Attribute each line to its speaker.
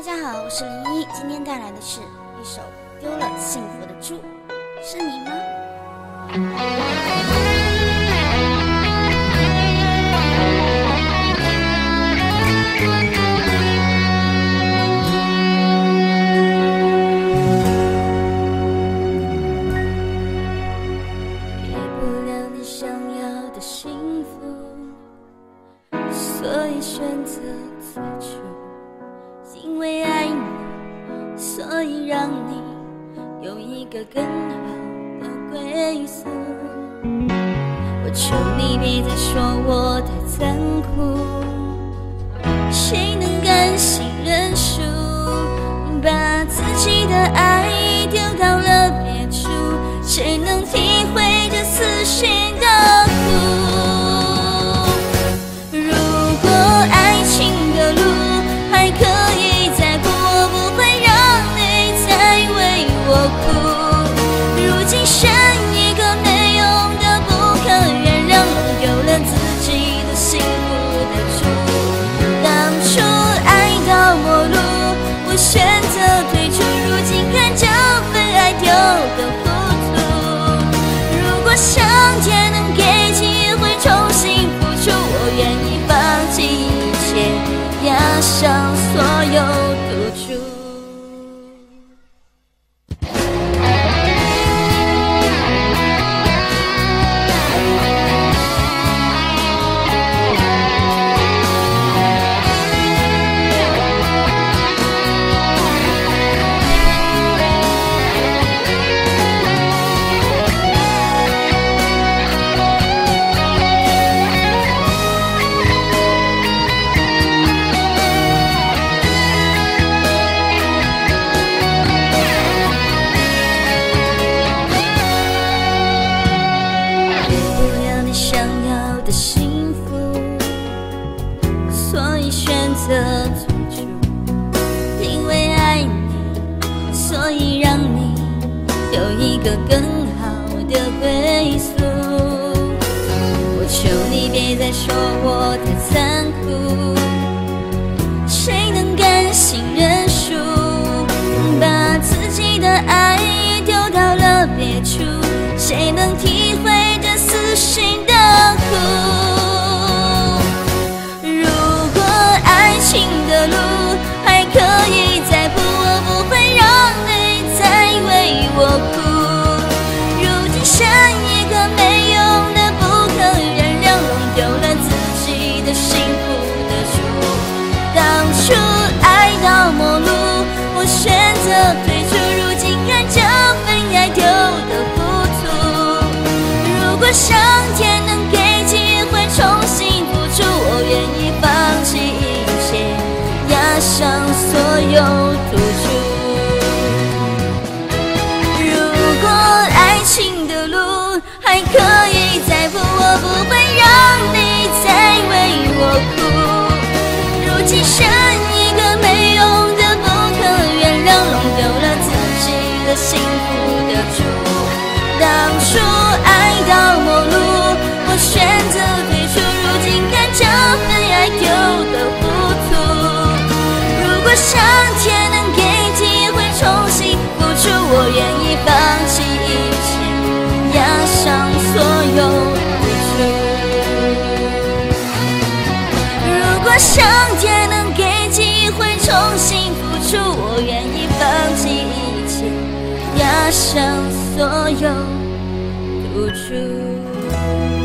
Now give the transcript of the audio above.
Speaker 1: 大家好，我是林一，今天带来的是一首丢了幸福的猪，是你吗？
Speaker 2: 给不了你想要的幸福，所以选择退出。因为爱你，所以让你有一个更好的归宿。我求你别再说我太残酷，谁能甘心认输，把自己的爱丢到了别处？谁能体会这死心的苦？如果爱情的路还可以再步，我不会让你再为我哭。如今选一个没用的不可原谅，丢了自己的幸福的主。当初爱到末路，我选择退出，如今看这份爱丢得糊涂。如果上天能给机会重新付出，我愿意放弃一切，押上所有赌注。幸福，所以选择退出。因为爱你，所以让你有一个更好的归宿。我求你别再说我太残酷，谁能甘心认输，把自己的爱丢到了别处？谁能体会这死心的苦？如果爱情的路还可以再步，我不会让你再为我哭。如今选一个没用的不可原谅，丢了自己的幸福的主。当初爱到末路，我选择退出，如今看这份爱丢得糊涂。如果上天能给机会重新付出，我愿意放弃一切，押上所有赌注。如果爱情的路还可以再步，我不会让你再为我哭。如今选一个没用的不可原谅，丢了自己的幸福的主。当初爱到末路，我选择退出，如今看这份爱丢得糊涂。如果上天能给机会重新付出，我愿意放弃一切，押上所有赌注。如果上天能给机会重新付出，我愿意放弃一切，押上所有赌注。